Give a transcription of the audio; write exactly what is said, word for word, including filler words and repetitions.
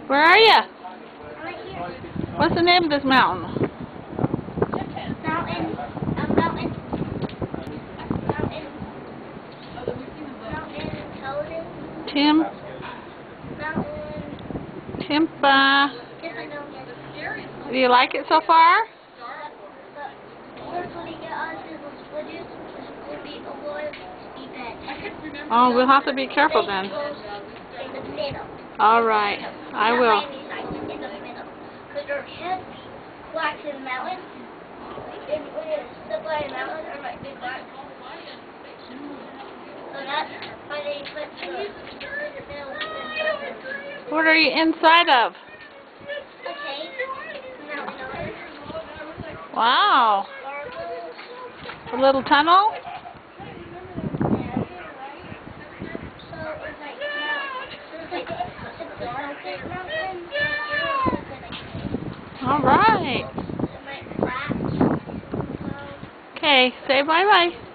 Where are you? I'm right here. What's the name of this mountain? Mountain. A mountain. Mountain. Mountain intelligence. Tim. Mountain. Timpa. Yes, I know. Do you like it so far? Oh, we'll have to be careful then. In the middle. All right, I will. In the middle. Because there can be blacks in the mountain. And when it's the black mountain, there might be black. So that's why they put the middle. What are you inside of? Okay. Mountain. Wow. A little tunnel? All right. Okay, say bye-bye.